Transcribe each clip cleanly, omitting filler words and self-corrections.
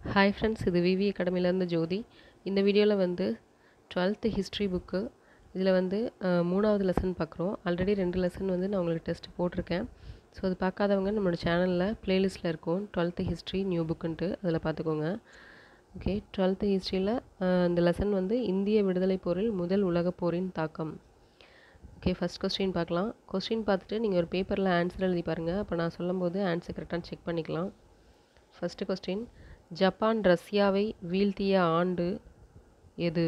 Hi friends, இது விவி அகாடமிலேருந்து ஜோதி. இந்த வீடியோவில் வந்து 12th ஹிஸ்ட்ரி புக்கு இதில் வந்து 3வது லெசன் பார்க்குறோம். ஆல்ரெடி 2 லெசன் வந்து நான் உங்களுக்கு டெஸ்ட் போட்டிருக்கேன். ஸோ அது பார்க்காதவங்க நம்மளோட சேனலில் ப்ளேலிஸ்ட்டில் இருக்கும் 12th ஹிஸ்ட்ரி நியூ புக்குன்ட்டு, அதில் பார்த்துக்கோங்க. ஓகே, 12th ஹிஸ்ட்ரியில் இந்த லெசன் வந்து இந்திய விடுதலை போரில் முதல் உலகப் போரின் தாக்கம். ஓகே, ஃபஸ்ட் கொஸ்டின் பார்க்கலாம். கொஸ்டின் பார்த்துட்டு நீங்கள் ஒரு பேப்பரில் ஆன்சர் எழுதி பாருங்கள். அப்போ நான் சொல்லும்போது ஆன்சர் கரெக்டாக செக் பண்ணிக்கலாம். ஃபஸ்ட்டு கொஸ்டின், ஜப்பான் ரஷ்யாவை வீழ்த்திய ஆண்டு எது?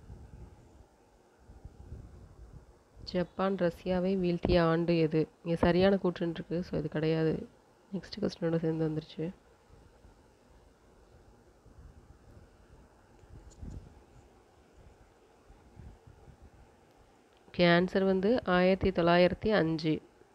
ஜப்பான் ரஷ்யாவை வீழ்த்திய ஆண்டு எது? இங்கே சரியான கூற்றுன்னு இருக்குது, ஸோ இது கிடையாது. நெக்ஸ்ட் கொஸ்டினோட சேர்ந்து வந்துருச்சு. ஓகே, ஆன்சர் வந்து 1905.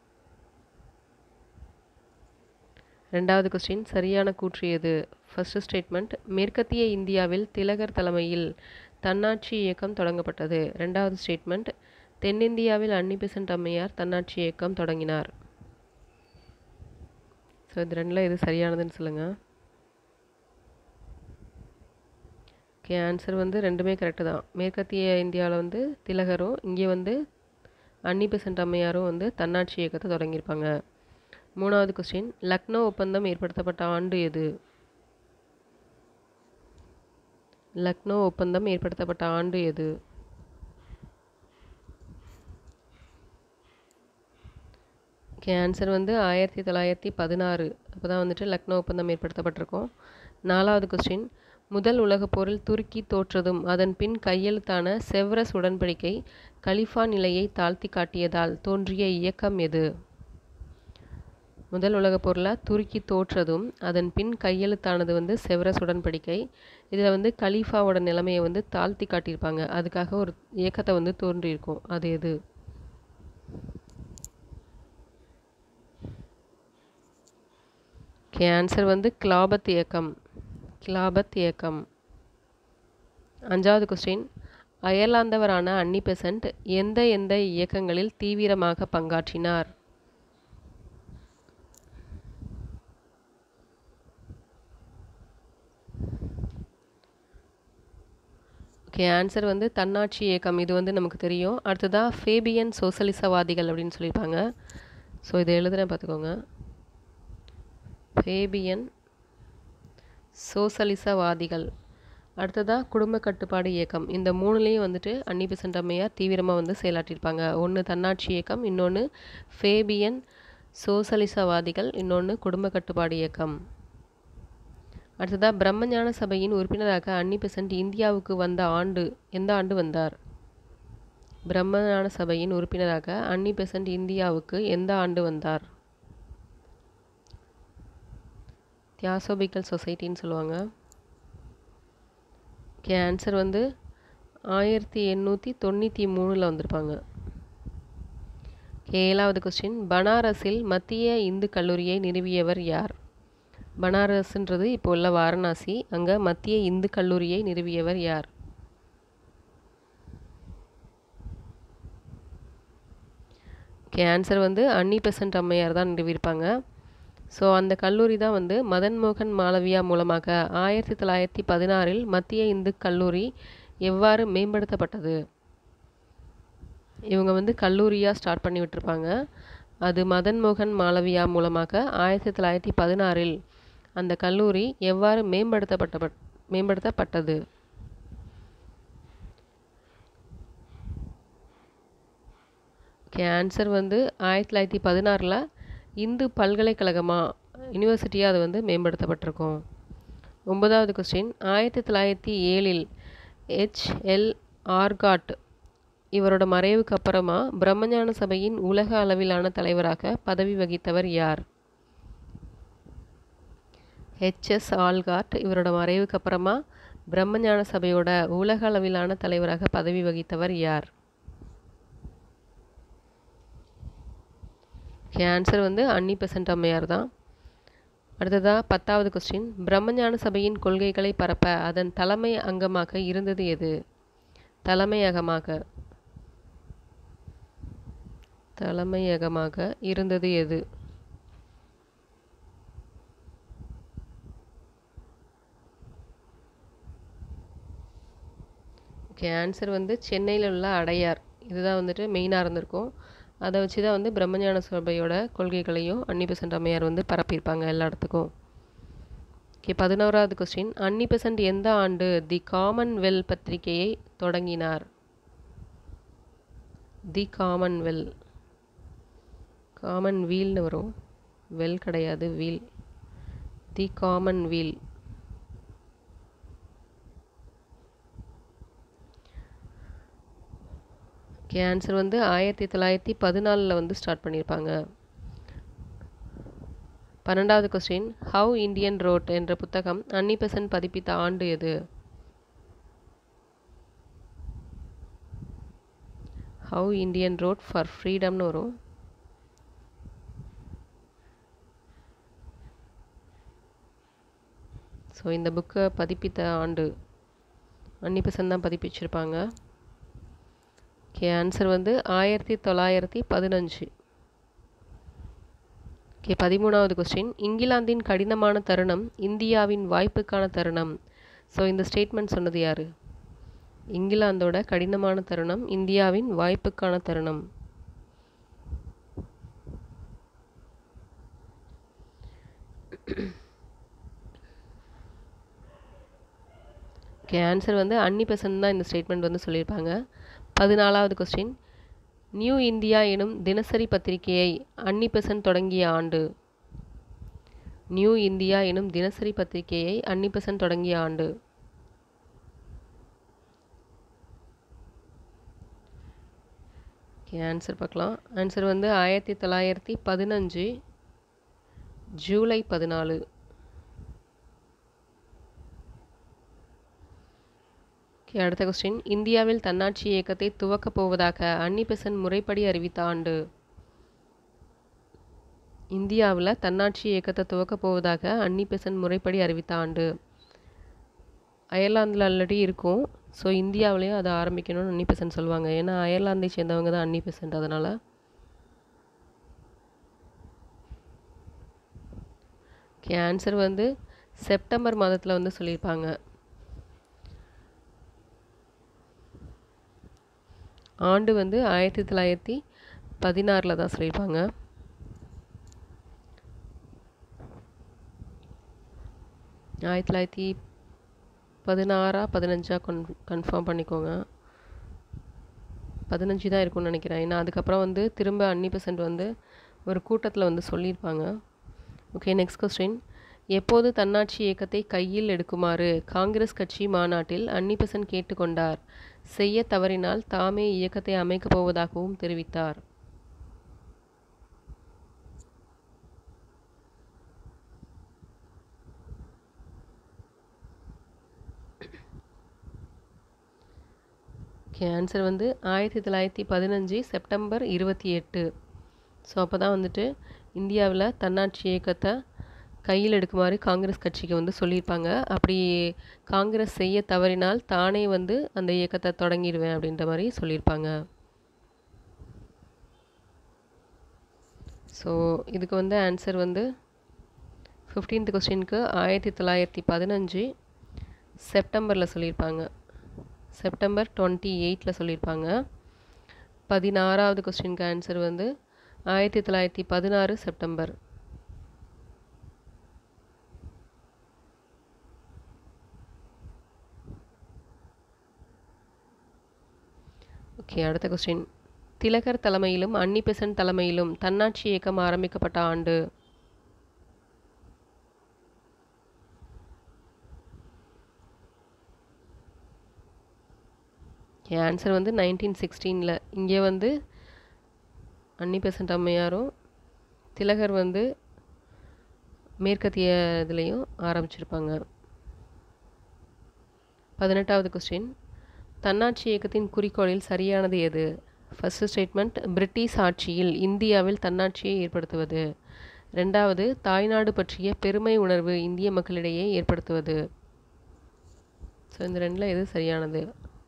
ரெண்டாவது கொஸ்டின், சரியான கூற்று எது? ஃபர்ஸ்ட் ஸ்டேட்மெண்ட், மேற்கத்திய இந்தியாவில் திலகர் தலைமையில் தன்னாட்சி இயக்கம் தொடங்கப்பட்டது. ரெண்டாவது ஸ்டேட்மெண்ட், தென்னிந்தியாவில் அன்னி பெசன்ட் அம்மையார் தன்னாட்சி இயக்கம் தொடங்கினார். ஸோ இது ரெண்டில் எது சரியானதுன்னு சொல்லுங்கள். ஓகே, ஆன்சர் வந்து ரெண்டுமே கரெக்டு தான். மேற்கத்திய இந்தியாவில் வந்து திலகரும், இங்கே வந்து அன்னி பெசன்ட் அம்மையாரும் வந்து தன்னாட்சி இயக்கத்தை தொடங்கியிருப்பாங்க. மூணாவது கொஸ்டின், லக்னோ ஒப்பந்தம் ஏற்படுத்தப்பட்ட ஆண்டு எது? லக்னோ ஒப்பந்தம் ஏற்படுத்தப்பட்ட ஆண்டு எது? ஓகே, ஆன்சர் வந்து 1916. அப்போ தான் வந்துட்டு லக்னோ ஒப்பந்தம் ஏற்படுத்தப்பட்டிருக்கோம். நாலாவது கொஸ்டின், முதல் உலகப் போரில் துருக்கி தோற்றதும் அதன் பின் கையெழுத்தான செவ்ரஸ் உடன்படிக்கை கலிஃபா நிலையை தாழ்த்தி காட்டியதால் தோன்றிய இயக்கம் எது? முதல் உலகப் போரில் துருக்கி தோற்றதும் அதன் பின் கையெழுத்தானது வந்து செவ்ரஸ் உடன்படிக்கை. இதில் வந்து கலீஃபாவோட நிலைமையை வந்து தாழ்த்தி காட்டியிருப்பாங்க. அதுக்காக ஒரு இயக்கத்தை வந்து தோன்றியிருக்கும். அது எது? ஓகே, ஆன்சர் வந்து கிலாபத் இயக்கம். கிலாபத் இயக்கம். அஞ்சாவது கொஸ்டின், அயர்லாந்தவரான அன்னி பெசன்ட் எந்த இயக்கங்களில் தீவிரமாக பங்காற்றினார்? ஓகே, ஆன்சர் வந்து தன்னாட்சி இயக்கம். இது வந்து நமக்கு தெரியும். அடுத்ததாக ஃபேபியன் சோசலிசவாதிகள் அப்படின்னு சொல்லியிருப்பாங்க. ஸோ இதை எழுதுகிறேன், பார்த்துக்கோங்க. ஃபேபியன் சோசலிசவாதிகள். அடுத்ததாக குடும்ப கட்டுப்பாடு இயக்கம். இந்த மூணுலேயும் வந்துட்டு அன்னி பெசன்ட் அம்மையார் தீவிரமாக வந்து செயலாற்றியிருப்பாங்க. ஒன்று தன்னாட்சி இயக்கம், இன்னொன்று ஃபேபியன் சோசலிசவாதிகள், இன்னொன்று குடும்ப கட்டுப்பாடு இயக்கம். அடுத்ததாக பிரம்மஞான சபையின் உறுப்பினராக அன்னி பெசன்ட் இந்தியாவுக்கு வந்த ஆண்டு எந்த ஆண்டு வந்தார்? பிரம்மஞான சபையின் உறுப்பினராக அன்னி பெசன்ட் இந்தியாவுக்கு எந்த ஆண்டு வந்தார்? தியாசோபிக்கல் சொசைட்டின்னு சொல்லுவாங்க. ஓகே, ஆன்சர் வந்து 1893 வந்திருப்பாங்க. ஏழாவது கொஸ்டின், பனாரஸில் மத்திய இந்து கல்லூரியை நிறுவியவர் யார்? பனாரஸ்ன்றது இப்போ உள்ள வாரணாசி. அங்கே மத்திய இந்து கல்லூரியை நிறுவியவர் யார்? ஓகே, ஆன்சர் வந்து அன்னி பெசன்ட் அம்மையார் தான் நிறுவியிருப்பாங்க. ஸோ அந்த கல்லூரி தான் வந்து மதன் மோகன் மாளவியா மூலமாக 1916 மத்திய இந்து கல்லூரி எவ்வாறு மேம்படுத்தப்பட்டது? இவங்க வந்து கல்லூரியாக ஸ்டார்ட் பண்ணி விட்டுருப்பாங்க. அது மதன் மோகன் மாளவியா மூலமாக 1916 அந்த கல்லூரி எவ்வாறு மேம்படுத்தப்பட்டது? ஓகே, ஆன்சர் வந்து 1916 இந்து பல்கலைக்கழகமாக யூனிவர்சிட்டியாக அது வந்து மேம்படுத்தப்பட்டிருக்கும். 9வது கொஸ்டின், 1907 H.L. ஆர்காட் இவரோட மறைவுக்கு அப்புறமா பிரம்மஞான சபையின் உலக அளவிலான தலைவராக பதவி வகித்தவர் யார்? H.S. ஆல்காட் இவரோட மறைவுக்கு அப்புறமா பிரம்மஞான சபையோட உலக அளவிலான தலைவராக பதவி வகித்தவர் யார்? ஆன்சர் வந்து அன்னி பெசன்ட் அம்மையார் தான். அடுத்ததாக 10வது கொஸ்டின், பிரம்மஞான சபையின் கொள்கைகளை பரப்ப அதன் தலைமை அங்கமாக இருந்தது எது? தலைமையகமாக இருந்தது எது? ஓகே, ஆன்சர் வந்து சென்னையில் உள்ள அடையார். இதுதான் வந்துட்டு மெயினாக இருந்திருக்கும். அதை வச்சு தான் வந்து பிரம்மஞான சபையோட கொள்கைகளையும் அன்னி பெசன்ட் அம்மையார் வந்து பரப்பியிருப்பாங்க எல்லா இடத்துக்கும். ஓகே, 11வது கொஸ்டின். அன்னி பெசன்ட் எந்த ஆண்டு தி காமன்வெல் பத்திரிகையை தொடங்கினார்? தி காமன்வெல், காமன் வீல்னு வரும், வெல் கிடையாது, wheel. The common wheel. Okay, answer வந்து 1914 வந்து ஸ்டார்ட் பண்ணியிருப்பாங்க. 12வது கொஸ்டின். ஹவ் இண்டியன் ரோட் என்ற புத்தகம் அன்னி பெசன்ட் பதிப்பித்த ஆண்டு எது? ஹவ் இண்டியன் ரோட் ஃபார் ஃப்ரீடம்னு வரும். ஸோ இந்த புக்கை பதிப்பித்த ஆண்டு அன்னி பெசன்ட் தான் பதிப்பிச்சிருப்பாங்க. ஓகே, ஆன்சர் வந்து 1915. ஓகே, 13வது கொஸ்டின். இங்கிலாந்தின் கடினமான தருணம் இந்தியாவின் வாய்ப்புக்கான தருணம். ஸோ இந்த ஸ்டேட்மெண்ட் சொன்னது யார்? இங்கிலாந்தோட கடினமான தருணம் இந்தியாவின் வாய்ப்புக்கான தருணம். ஓகே, ஆன்சர் வந்து அன்னி பெசன்ட் தான் இந்த ஸ்டேட்மெண்ட் வந்து சொல்லியிருப்பாங்க. 14வது கொஸ்டின். நியூ இந்தியா எனும் தினசரி பத்திரிகையை அன்னி பெசன்ட் தொடங்கிய ஆண்டு. நியூ இந்தியா எனும் தினசரி பத்திரிகையை அன்னி பெசன்ட் தொடங்கிய ஆண்டு. ஓகே, ஆன்சர் பார்க்கலாம். ஆன்சர் வந்து 1915 ஜூலை 14. ஓகே, அடுத்த கொஸ்டின். இந்தியாவில் தன்னாட்சி இயக்கத்தை துவக்கப் போவதாக அன்னி பெசன்ட் முறைப்படி அறிவித்த ஆண்டு. இந்தியாவில் தன்னாட்சி இயக்கத்தை துவக்கப் போவதாக அன்னி பெசன்ட் முறைப்படி அறிவித்த ஆண்டு. அயர்லாந்தில் ஆல்ரெடி இருக்கும். ஸோ இந்தியாவிலையும் அதை ஆரம்பிக்கணும்னு அன்னி பெசன்ட் சொல்லுவாங்க. ஏன்னா அயர்லாந்தை சேர்ந்தவங்க தான் அன்னி பெசன்ட். அதனால் ஓகே, ஆன்சர் வந்து செப்டம்பர் மாதத்தில் வந்து சொல்லியிருப்பாங்க. ஆண்டு வந்து 1916 தான் சொல்லியிருப்பாங்க. ஆயிரத்தி 1916 15 கன்ஃபார்ம் பண்ணிக்கோங்க. 15 தான் இருக்கும்னு நினைக்கிறேன். ஏன்னா அதுக்கப்புறம் வந்து திரும்ப அன்னி பெசன்ட் வந்து ஒரு கூட்டத்தில் வந்து சொல்லியிருப்பாங்க. Okay, next question. எப்போது தன்னாட்சி இயக்கத்தை கையில் எடுக்குமாறு காங்கிரஸ் கட்சி மாநாட்டில் அன்னி பெசன்ட் கேட்டுக்கொண்டார்? செய்ய தவறினால் தாமே இயக்கத்தை அமைக்கப் போவதாகவும் தெரிவித்தார். ஓகே, ஆன்சர் வந்து 1915 செப்டம்பர் 28. ஸோ அப்போ தான் வந்துட்டு இந்தியாவில் தன்னாட்சி இயக்கத்தை கையில் எடுக்குமாறு காங்கிரஸ் கட்சிக்கு வந்து சொல்லியிருப்பாங்க. அப்படி காங்கிரஸ் செய்ய தவறினால் தானே வந்து அந்த இயக்கத்தை தொடங்கிடுவேன் அப்படின்ற மாதிரி சொல்லியிருப்பாங்க. ஸோ இதுக்கு வந்து ஆன்சர் வந்து 15th கொஸ்டினுக்கு 1915 செப்டம்பரில் சொல்லியிருப்பாங்க. செப்டம்பர் 28 சொல்லியிருப்பாங்க. 16வது கொஸ்டினுக்கு ஆன்சர் வந்து 1916 செப்டம்பர். ஓகே, அடுத்த கொஸ்டின். திலகர் தலைமையிலும் அன்னி பெசன்ட் தலைமையிலும் தன்னாட்சி இயக்கம் ஆரம்பிக்கப்பட்ட ஆண்டு. ஆன்சர் வந்து 1916. இங்கே வந்து அன்னி பெசன்ட் அம்மையாரும் திலகர் வந்து மேற்கத்திய இதுலேயும் ஆரம்பிச்சிருப்பாங்க. 18வது கொஸ்டின். தன்னாட்சி இயக்கத்தின் குறிக்கோளில் சரியானது எது? ஃபர்ஸ்ட் ஸ்டேட்மெண்ட் பிரிட்டிஷ் ஆட்சியில் இந்தியாவில் தன்னாட்சியை ஏற்படுத்துவது. 2வது தாய்நாடு பற்றிய பெருமை உணர்வு இந்திய மக்களிடையே ஏற்படுத்துவது. ஸோ இந்த ரெண்டில் எது சரியானது?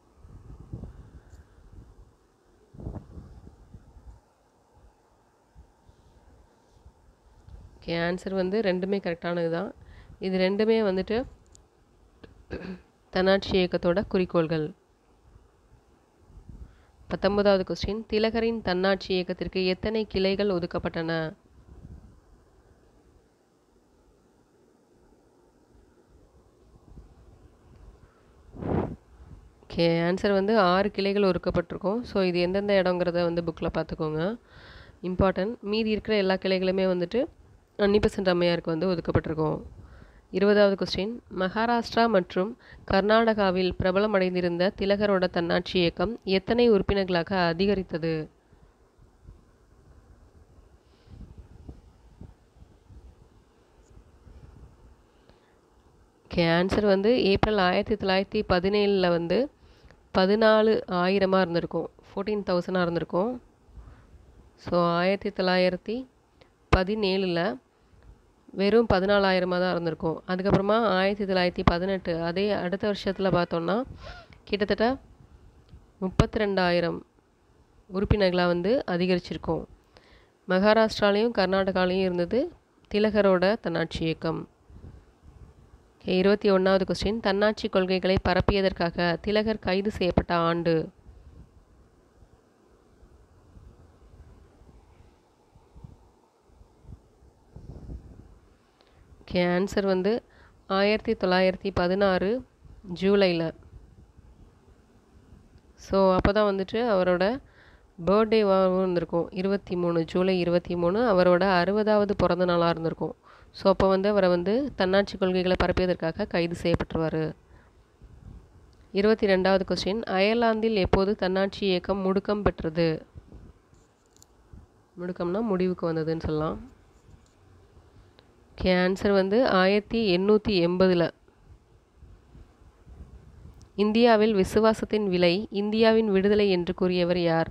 ஓகே, ஆன்சர் வந்து ரெண்டுமே கரெக்டானது தான். இது ரெண்டுமே வந்துட்டு தன்னாட்சி இயக்கத்தோட குறிக்கோள்கள். 19வது கொஸ்டின், திலகரின் தன்னாட்சி இயக்கத்திற்கு எத்தனை கிளைகள் ஒதுக்கப்பட்டன? ஓகே, ஆன்சர் வந்து 6 கிளைகள் ஒதுக்கப்பட்டிருக்கும். ஸோ இது எந்தெந்த இடங்கிறத வந்து புக்கில் பார்த்துக்கோங்க, இம்பார்ட்டன்ட். மீதி இருக்கிற எல்லா கிளைகளுமே வந்துட்டு அன்னிபெசன்ட் அம்மையாருக்கு வந்து ஒதுக்கப்பட்டிருக்கும். 20வது கொஸ்டின், மகாராஷ்டிரா மற்றும் கர்நாடகாவில் பிரபலமடைந்திருந்த திலகரோட தன்னாட்சி இயக்கம் எத்தனை உறுப்பினர்களாக அதிகரித்தது? ஓகே, ஆன்சர் வந்து ஏப்ரல் 1917 வந்து 14,000 இருந்திருக்கும், 14,000 இருந்திருக்கும். ஸோ 1917 வெறும் 14,000 தான் இருந்திருக்கும். அதுக்கப்புறமா 1918 அதே அடுத்த வருஷத்தில் பார்த்தோம்னா கிட்டத்தட்ட 32,000 உறுப்பினர்களாக வந்து அதிகரிச்சிருக்கும். மகாராஷ்டிராலையும் கர்நாடகாலையும் இருந்தது திலகரோட தன்னாட்சி இயக்கம். 21வது கொஸ்டின், தன்னாட்சி கொள்கைகளை பரப்பியதற்காக திலகர் கைது செய்யப்பட்ட ஆண்டு? ஓகே, ஆன்சர் வந்து 1916 ஜூலையில். ஸோ அப்போ தான் வந்துட்டு அவரோட பர்த்டேவாகவும் இருந்திருக்கும், 23 ஜூலை 23 அவரோட 60வது பிறந்த நாளாக இருந்திருக்கும். ஸோ அப்போ வந்து அவரை வந்து தன்னாட்சி கொள்கைகளை பரப்பியதற்காக கைது செய்யப்பட்டுருவார். 22வது கொஸ்டின், அயர்லாந்தில் எப்போது தன்னாட்சி இயக்கம் முடுக்கம் பெற்றது? முடுக்கம்னா முடிவுக்கு வந்ததுன்னு சொல்லலாம். ஓகே, ஆன்சர் வந்து 1880. இந்தியாவில் விசுவாசத்தின் விலை இந்தியாவின் விடுதலை என்று கூறியவர் யார்?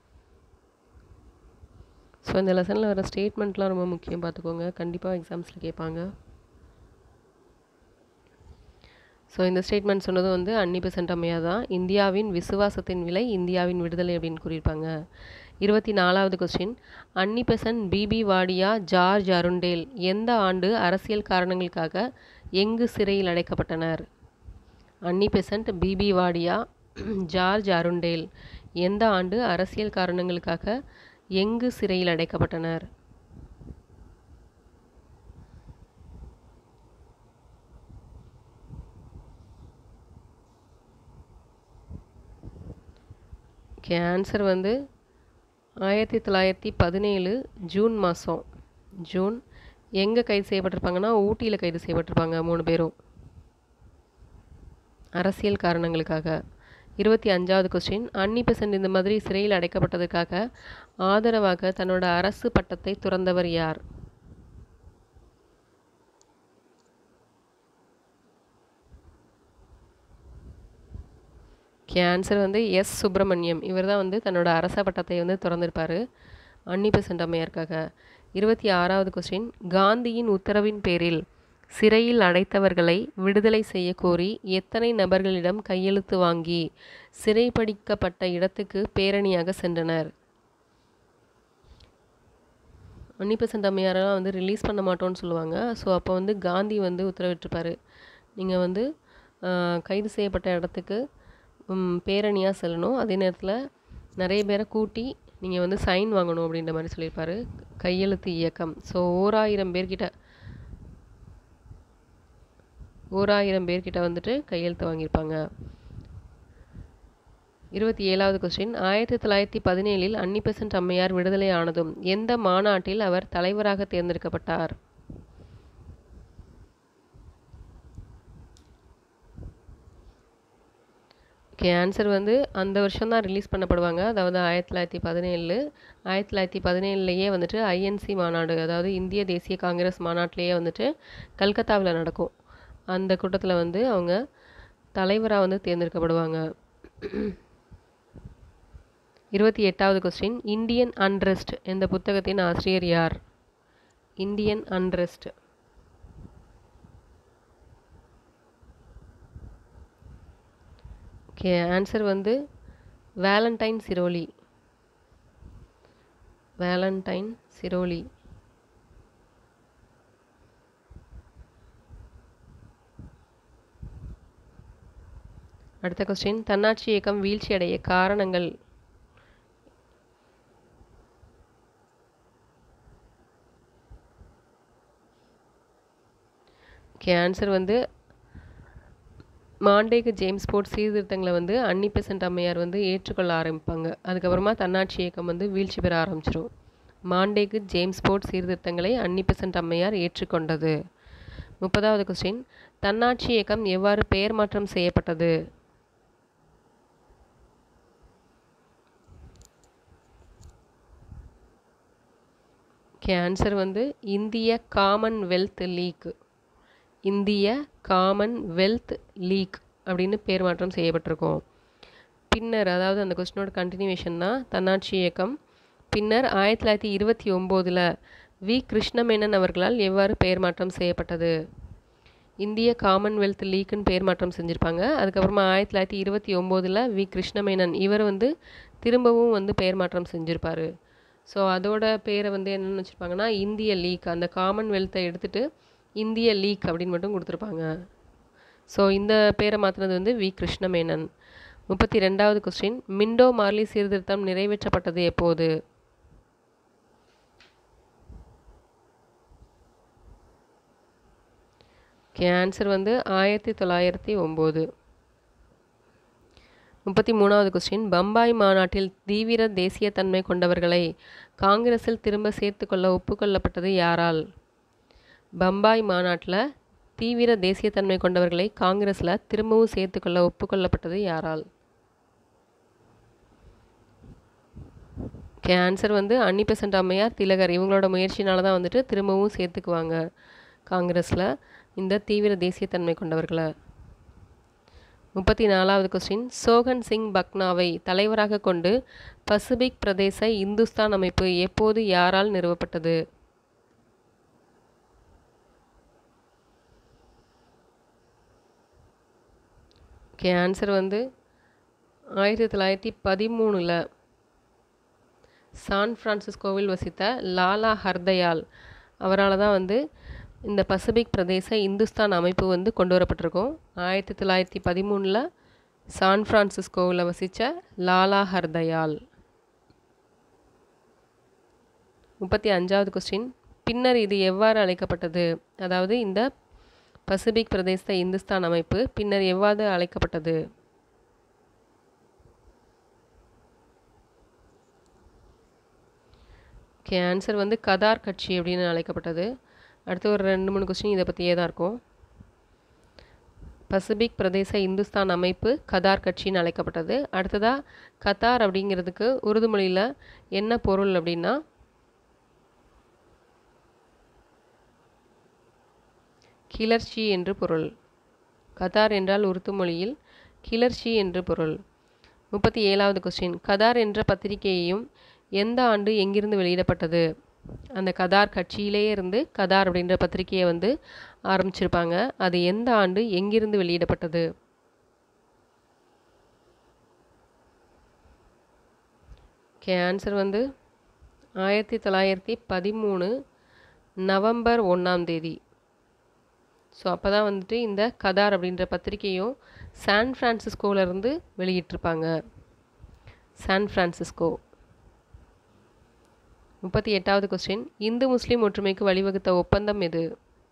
ஸோ இந்த லெசனில் வர ஸ்டேட்மெண்ட்லாம் ரொம்ப முக்கியம், பார்த்துக்கோங்க, கண்டிப்பாக எக்ஸாம்ஸில் கேட்பாங்க. ஸோ இந்த ஸ்டேட்மெண்ட் சொன்னது வந்து அன்னிபெசன்ட் அம்மையார் தான். இந்தியாவின் விசுவாசத்தின் விலை இந்தியாவின் விடுதலை அப்படின்னு கூறியிருப்பாங்க. 24வது question, Annie Besant B P Wadia George Arundale எந்த ஆண்டு அரசியல் காரணங்களுக்காக எங்கு சிறையில் அடைக்கப்பட்டனர்? Annie Besant B P Wadia George Arundale எந்த ஆண்டு அரசியல் காரணங்களுக்காக எங்கு சிறையில் அடைக்கப்பட்டனர்? ஓகே, ஆன்சர் வந்து 1917 ஜூன் மாதம். ஜூன். எங்கே கைது செய்யப்பட்டிருப்பாங்கன்னா ஊட்டியில் கைது செய்யப்பட்டிருப்பாங்க 3 பேரும் அரசியல் காரணங்களுக்காக. 25வது கொஸ்டின், அன்னிபெசன்ட் இந்த மாதிரி சிறையில் அடைக்கப்பட்டதற்காக ஆதரவாக தன்னோட அரசு பட்டத்தை துறந்தவர் யார்? ஆன்சர் வந்து எஸ் சுப்பிரமணியம். இவர் தான் வந்து தன்னோட அரச பட்டத்தை வந்து திறந்திருப்பார் அன்னிபெசன்ட் அம்மையாருக்காக. 26வது கொஸ்டின், காந்தியின் உத்தரவின் பேரில் சிறையில் அடைத்தவர்களை விடுதலை செய்ய கோரி எத்தனை நபர்களிடம் கையெழுத்து வாங்கி சிறைப்பிடிக்கப்பட்ட இடத்துக்கு பேரணியாக சென்றனர்? அன்னிபெசன்ட் அம்மையாரெல்லாம் வந்து ரிலீஸ் பண்ண மாட்டோம்னு சொல்லுவாங்க. ஸோ அப்போ வந்து காந்தி வந்து உத்தரவிட்டிருப்பார், நீங்கள் வந்து கைது செய்யப்பட்ட இடத்துக்கு பேரணியாக செல்லணும், அதே நேரத்தில் நிறைய பேரை கூட்டி நீங்கள் வந்து சைன் வாங்கணும் அப்படின்ற மாதிரி சொல்லியிருப்பார். கையெழுத்து இயக்கம். ஸோ 1000 பேர்கிட்ட வந்துட்டு கையெழுத்து வாங்கியிருப்பாங்க. 27வது கொஸ்டின், 1917 அன்னிபெசன்ட் அம்மையார் விடுதலை ஆனதும் எந்த மாநாட்டில் அவர் தலைவராக தேர்ந்தெடுக்கப்பட்டார்? ஓகே, ஆன்சர் வந்து அந்த வருஷம் தான் ரிலீஸ் பண்ணப்படுவாங்க, அதாவது 1917. 1917லேயே வந்துட்டு ஐஎன்சி மாநாடு, அதாவது இந்திய தேசிய காங்கிரஸ் மாநாட்டிலேயே வந்துட்டு கல்கத்தாவில் நடக்கும். அந்த கூட்டத்தில் வந்து அவங்க தலைவராக வந்து தேர்ந்தெடுக்கப்படுவாங்க. 28வது கொஸ்டின், இந்தியன் அன்ரெஸ்ட் என்ற புத்தகத்தின் ஆசிரியர் யார்? Indian unrest. ஓகே, ஆன்சர் வந்து வேலண்டைன் சிரோலி. Valentine Chirol. அடுத்த கொஸ்டின், தன்னாட்சி இயக்கம் வீழ்ச்சி அடைய காரணங்கள் ஆன்சர் வந்து மாண்டேகு ஜேம்ஸ் போர்ட் சீர்திருத்தங்களை வந்து அன்னி பெசன்ட் அம்மையார் வந்து ஏற்றுக்கொள்ள ஆரம்பிப்பாங்க. அதுக்கப்புறமா தன்னாட்சி இயக்கம் வந்து வீழ்ச்சி பெற ஆரம்பிச்சிடும். மாண்டேகு ஜேம்ஸ் போர்ட் சீர்திருத்தங்களை அன்னி பெசன்ட் அம்மையார் ஏற்றுக்கொண்டது. 30வது கொஸ்டின், தன்னாட்சி இயக்கம் எவ்வாறு பெயர் மாற்றம் செய்யப்பட்டது? ஆன்சர் வந்து இந்திய காமன்வெல்த் லீக். இந்திய காமன்வெல்த் லீக் அப்படின்னு பேர் மாற்றம் செய்யப்பட்டிருக்கும். பின்னர், அதாவது அந்த கொஸ்டினோட கண்டினியூவேஷன் தான் தன்னாட்சி இயக்கம். பின்னர் 1929 வி கிருஷ்ணமேனன் அவர்களால் எவ்வாறு பெயர் மாற்றம் செய்யப்பட்டது? இந்திய காமன்வெல்த் லீக்குன்னு பெயர் மாற்றம் செஞ்சுருப்பாங்க. அதுக்கப்புறமா 1929 வி கிருஷ்ணமேனன் இவர் வந்து திரும்பவும் வந்து பெயர் மாற்றம் செஞ்சுருப்பார். ஸோ அதோட பேரை வந்து என்னென்னு வச்சுருப்பாங்கன்னா இந்திய லீக். அந்த காமன்வெல்த்தை எடுத்துகிட்டு இந்திய லீக் அப்படின்னு மட்டும் கொடுத்துருப்பாங்க. ஸோ இந்த பேரை மாற்றினது வந்து வி கிருஷ்ணமேனன். 32வது கொஸ்டின், மிண்டோ மார்லி சீர்திருத்தம் நிறைவேற்றப்பட்டது எப்போது? ஆன்சர் வந்து 1909. 33வது கொஸ்டின், பம்பாய் மாநாட்டில் தீவிர தேசியத்தன்மை கொண்டவர்களை காங்கிரஸில் திரும்ப சேர்த்துக்கொள்ள ஒப்புக்கொள்ளப்பட்டது யாரால்? பம்பாய் மாநாட்டில் தீவிர தேசியத்தன்மை கொண்டவர்களை காங்கிரஸில் திரும்பவும் சேர்த்துக்கொள்ள ஒப்புக்கொள்ளப்பட்டது யாரால்? ஆன்சர் வந்து அன்னி பெசன்ட் அம்மையார், திலகர் இவங்களோட முயற்சினால தான் வந்துட்டு திரும்பவும் சேர்த்துக்குவாங்க காங்கிரஸில் இந்த தீவிர தேசியத்தன்மை கொண்டவர்களை. 34வது கொஸ்டின், சோகன் சிங் பக்னாவை தலைவராக கொண்டு பசிபிக் பிரதேச இந்துஸ்தான் அமைப்பு எப்போது யாரால் நிறுவப்பட்டது? ஆன்சர் வந்து 1913 சான் பிரான்சிஸ்கோவில் வசித்த லாலா ஹர்தயால் அவரால் தான் வந்து இந்த பசிபிக் பிரதேச இந்துஸ்தான் அமைப்பு வந்து கொண்டு வரப்பட்டிருக்கும். 1913 சான் பிரான்சிஸ்கோவில் வசித்த லாலா ஹர்தயால். 35வது கொஸ்டின், பின்னர் இது எவ்வாறு அழைக்கப்பட்டது? அதாவது இந்த பசிபிக் பிரதேச இந்துஸ்தான் அமைப்பு பின்னர் எவ்வாறு அழைக்கப்பட்டது? ஆன்சர் வந்து கதார் கட்சி அப்படின்னு அழைக்கப்பட்டது. அடுத்து ஒரு 2-3 கொஸ்டின் இதை பற்றியே தான் இருக்கும். பசிபிக் பிரதேச இந்துஸ்தான் அமைப்பு கதார் கட்சின்னு அழைக்கப்பட்டது. அடுத்ததாக கத்தார் அப்படிங்கிறதுக்கு உருது மொழியில் என்ன பொருள் அப்படின்னா கிளர்ச்சி என்று பொருள். கதார் என்றால் உருது மொழியில் கிளர்ச்சி என்று பொருள். 37வது கொஸ்டின், கதார் என்ற பத்திரிகையையும் எந்த ஆண்டு எங்கிருந்து வெளியிடப்பட்டது? அந்த கதார் கட்சியிலே இருந்து கதார் அப்படின்ற பத்திரிகையை வந்து ஆரம்பிச்சிருப்பாங்க. அது எந்த ஆண்டு எங்கிருந்து வெளியிடப்பட்டது? ஆன்சர் வந்து 1913 நவம்பர் 1ஆம் தேதி. ஸோ அப்போ தான் வந்துட்டு இந்த கதார் அப்படின்ற பத்திரிகையும் சான் பிரான்சிஸ்கோவிலேருந்து வெளியிட்டிருப்பாங்க. San Francisco. 38வது கொஸ்டின், இந்து முஸ்லீம் ஒற்றுமைக்கு வழிவகுத்த ஒப்பந்தம் எது?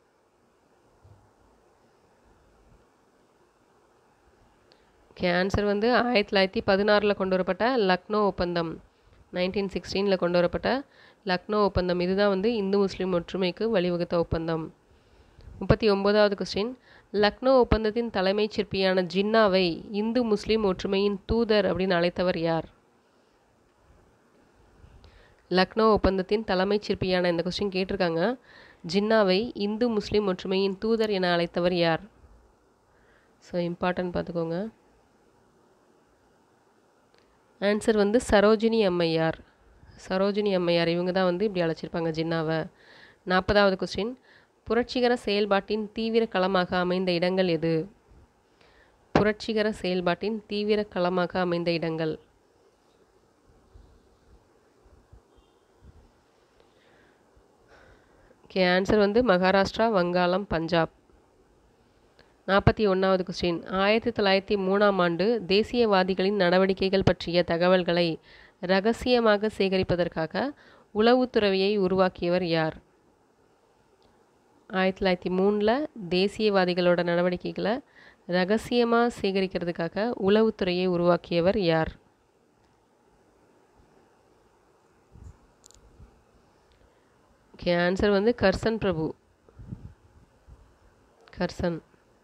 ஆன்சர் வந்து 1916 கொண்டு வரப்பட்ட லக்னோ ஒப்பந்தம். 1916 கொண்டு வரப்பட்ட லக்னோ ஒப்பந்தம் இதுதான் வந்து இந்து முஸ்லீம் ஒற்றுமைக்கு வழிவகுத்த ஒப்பந்தம். 39வது கொஸ்டின், லக்னோ ஒப்பந்தத்தின் தலைமைச் சிற்பியான ஜின்னாவை இந்து முஸ்லீம் ஒற்றுமையின் தூதர் அப்படின்னு அழைத்தவர் யார்? லக்னோ ஒப்பந்தத்தின் தலைமைச் சிற்பியான இந்த கொஸ்டின் கேட்டிருக்காங்க. ஜின்னாவை இந்து முஸ்லீம் ஒற்றுமையின் தூதர் என அழைத்தவர் யார்? ஸோ இம்பார்ட்டன்ட் பார்த்துக்கோங்க. ஆன்சர் வந்து சரோஜினி அம்மையார். சரோஜினி அம்மையார் இவங்க தான் வந்து இப்படி அழைச்சிருப்பாங்க ஜின்னாவை. 40வது கொஸ்டின், புரட்சிகர செயல்பாட்டின் தீவிர களமாக அமைந்த இடங்கள் எது? புரட்சிகர செயல்பாட்டின் தீவிர களமாக அமைந்த இடங்கள். ஆன்சர் வந்து மகாராஷ்டிரா, வங்காளம், பஞ்சாப். 41வது கொஸ்டின், 1903ஆம் ஆண்டு தேசியவாதிகளின் நடவடிக்கைகள் பற்றிய தகவல்களை இரகசியமாக சேகரிப்பதற்காக உளவுத்துறையை உருவாக்கியவர் யார்? 1903 தேசியவாதிகளோட நடவடிக்கைகளை ரகசியமாக சேகரிக்கிறதுக்காக உளவுத்துறையை உருவாக்கியவர் யார்? ஓகே, ஆன்சர் வந்து கர்சன் பிரபு. கர்சன்.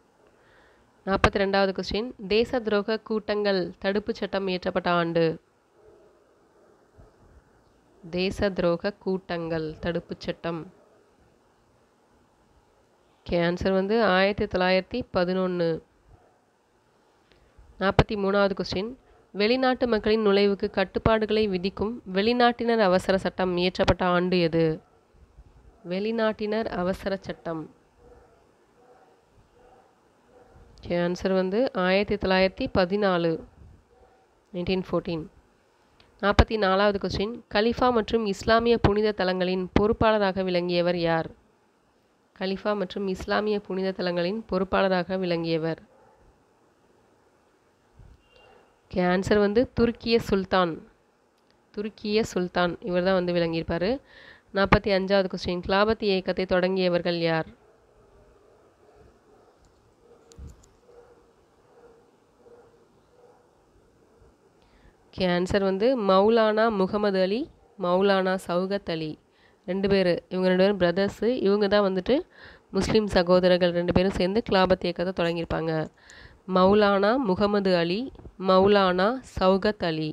42வது கொஸ்டின், தேச துரோக கூட்டங்கள் தடுப்புச் சட்டம் இயற்றப்பட்ட ஆண்டு? தேச துரோக கூட்டங்கள் தடுப்புச் சட்டம். ஓகே, ஆன்சர் வந்து 1911. 43வது கொஸ்டின், வெளிநாட்டு மக்களின் நுழைவுக்கு கட்டுப்பாடுகளை விதிக்கும் வெளிநாட்டினர் அவசர சட்டம் இயற்றப்பட்ட ஆண்டு எது? வெளிநாட்டினர் அவசர சட்டம். ஓகே, ஆன்சர் வந்து 1914. 1914. 44வது கொஸ்டின், கலிஃபா மற்றும் இஸ்லாமிய புனித தலங்களின் பொறுப்பாளராக விளங்கியவர் யார்? கலிஃபா மற்றும் இஸ்லாமிய புனித தலங்களின் பொறுப்பாளராக விளங்கியவர். ஓகே, ஆன்சர் வந்து துருக்கிய சுல்தான். துருக்கிய சுல்தான் இவர் தான் வந்து விளங்கியிருப்பார். 45வது கொஸ்டின், கிலாபத் இயக்கத்தை தொடங்கியவர்கள் யார்? ஓகே, ஆன்சர் வந்து மௌலானா முகமது அலி, மௌலானா சௌகத் அலி. ரெண்டு பேர், இவங்க 2 பேரும் பிரதர்ஸு. இவங்க தான் வந்துட்டு முஸ்லீம் சகோதரர்கள் 2 பேரும் சேர்ந்து கிலாபத் இயக்கத்தை தொடங்கியிருப்பாங்க. மௌலானா முகமது அலி, மௌலானா சௌகத் அலி.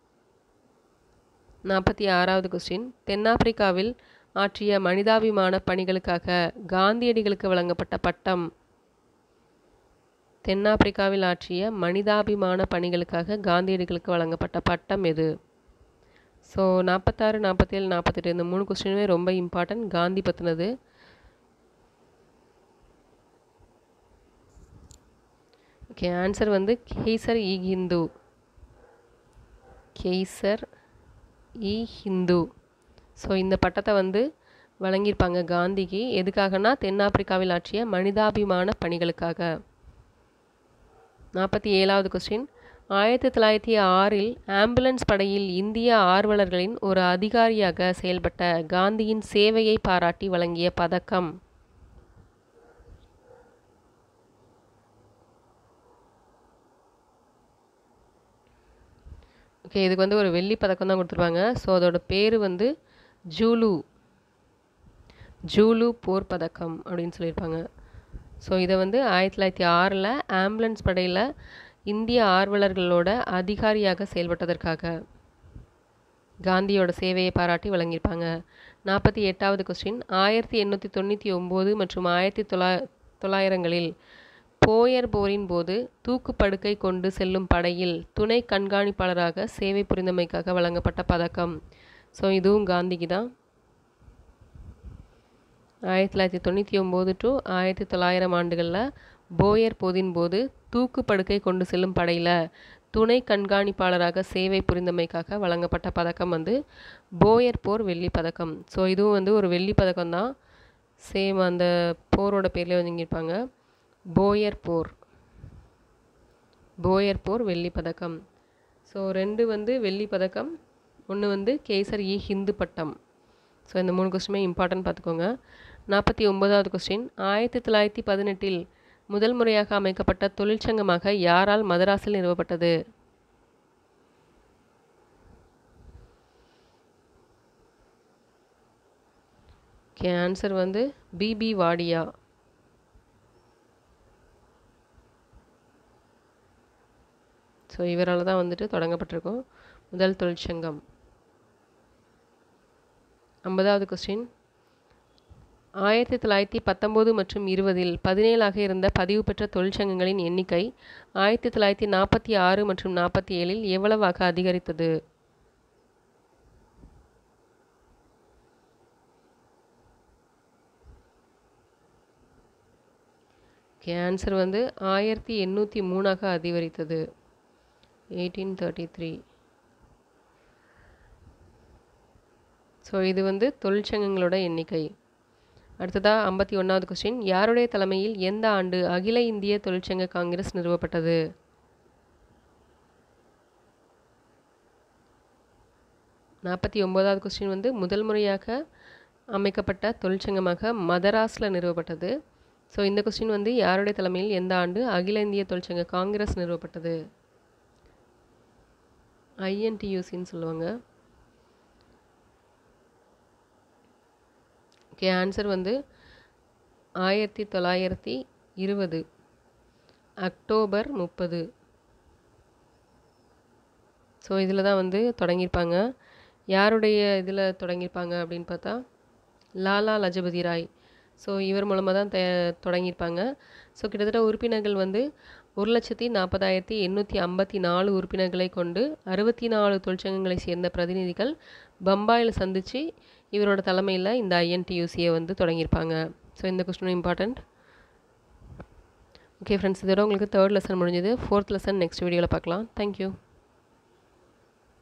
46வது கொஸ்டின், தென்னாப்பிரிக்காவில் ஆற்றிய மனிதாபிமான பணிகளுக்காக காந்தியடிகளுக்கு வழங்கப்பட்ட பட்டம்? தென்னாப்பிரிக்காவில் ஆற்றிய மனிதாபிமான பணிகளுக்காக காந்தியடிகளுக்கு வழங்கப்பட்ட பட்டம் எது? ஸோ 46, 47, 48 இந்த 3 கொஸ்டினுமே ரொம்ப இம்பார்ட்டன்ட், காந்தி பற்றினது. ஓகே, ஆன்சர் வந்து கெய்சர் இ ஹிந்து. கெய்சர் இ ஹிந்து. ஸோ இந்த பட்டத்தை வந்து வழங்கியிருப்பாங்க காந்திக்கு. எதுக்காகனா தென்னாப்பிரிக்காவில் ஆற்றிய மனிதாபிமான பணிகளுக்காக. 47வது கொஸ்டின், 1906 ஆம்புலன்ஸ் படையில் இந்திய ஆர்வலர்களின் ஒரு அதிகாரியாக செயல்பட்ட காந்தியின் சேவையை பாராட்டி வழங்கிய பதக்கம்? ஓகே, இதுக்கு வந்து ஒரு வெள்ளி பதக்கம் தான் கொடுத்துருப்பாங்க. ஸோ அதோட பேர் வந்து ஜூலு, ஜூலு போர் பதக்கம் அப்படின்னு சொல்லியிருப்பாங்க. ஸோ இதை வந்து 1906 ஆம்புலன்ஸ் படையில் இந்திய ஆர்வலர்களோட அதிகாரியாக செயல்பட்டதற்காக காந்தியோட சேவையை பாராட்டி வழங்கியிருப்பாங்க. 48வது கொஸ்டின், 1899 மற்றும் 1900களில் போயர் போரின் போது தூக்குப்படுக்கை கொண்டு செல்லும் படையில் துணை கண்காணிப்பாளராக சேவை புரிந்தமைக்காக வழங்கப்பட்ட பதக்கம்? ஸோ இதுவும் காந்திக்கு தான். 1999 டு 1900 ஆண்டுகளில் போயர் போரின் போது தூக்குப்படுக்கை கொண்டு செல்லும் படையில் துணை கண்காணிப்பாளராக சேவை புரிந்தமைக்காக வழங்கப்பட்ட பதக்கம் வந்து போயர் போர் வெள்ளி பதக்கம். ஸோ இதுவும் வந்து ஒரு வெள்ளி பதக்கம் தான். சேம் அந்த போரோட பேர்லேயே வழங்கியிருப்பாங்க, போயர் போர். போயர் போர் வெள்ளி பதக்கம். ஸோ 2 வந்து வெள்ளி பதக்கம், 1 வந்து கேசர் இ ஹிந்து பட்டம். ஸோ இந்த 3 கொஸ்டினுமே இம்பார்ட்டன்ட் பார்த்துக்கோங்க. 49வது கொஸ்டின், 1918 முதல் முறையாக அமைக்கப்பட்ட தொழிற்சங்கமாக யாரால் மதராஸில் நிறுவப்பட்டது? ஓகே, ஆன்சர் வந்து பிபி வாடியா. ஸோ இவரால் தான் வந்துட்டு தொடங்கப்பட்டிருக்கும் முதல் தொழிற்சங்கம். 50வது கொஸ்டின், 1919 மற்றும் 20 17ஆக இருந்த பதிவு பெற்ற தொழிற்சங்கங்களின் எண்ணிக்கை 1946 மற்றும் 47 எவ்வளவாக அதிகரித்தது? ஆன்சர் வந்து 1803ஆக அதிகரித்தது. 1833. ஸோ இது வந்து தொழிற்சங்கங்களோட எண்ணிக்கை. அடுத்ததாக 51வது கொஸ்டின், யாருடைய தலைமையில் எந்த ஆண்டு அகில இந்திய தொழிற்சங்க காங்கிரஸ் நிறுவப்பட்டது? நாற்பத்தி 49வது கொஸ்டின் வந்து முதல் முறையாக அமைக்கப்பட்ட தொழிற்சங்கமாக மதராஸில் நிறுவப்பட்டது. ஸோ இந்த கொஸ்டின் வந்து யாருடைய தலைமையில் எந்த ஆண்டு அகில இந்திய தொழிற்சங்க காங்கிரஸ் நிறுவப்பட்டது? ஐஎன்டியூசின்னு சொல்லுவாங்க. ஓகே, ஆன்சர் வந்து 1920 அக்டோபர் 30. ஸோ இதில் தான் வந்து தொடங்கியிருப்பாங்க. யாருடைய இதில் தொடங்கியிருப்பாங்க அப்படின்னு பார்த்தா லாலா லஜபதி ராய். ஸோ இவர் மூலமாக தான் தொடங்கியிருப்பாங்க. ஸோ கிட்டத்தட்ட உறுப்பினர்கள் வந்து 1,40,854 உறுப்பினர்களை கொண்டு 64 தொழிற்சங்கங்களை சேர்ந்த பிரதிநிதிகள் பம்பாயில் சந்தித்து இவரோட தலைமையில் இந்த ஐஎன்டியூசியை வந்து தொடங்கியிருப்பாங்க. ஸோ இந்த கொஸ்டின் இம்பார்ட்டண்ட். ஓகே ஃப்ரெண்ட்ஸ், இதோட உங்களுக்கு 3rd லெசன் முடிஞ்சது. 4th லெசன் நெக்ஸ்ட் வீடியோவில் பார்க்கலாம். தேங்க்யூ.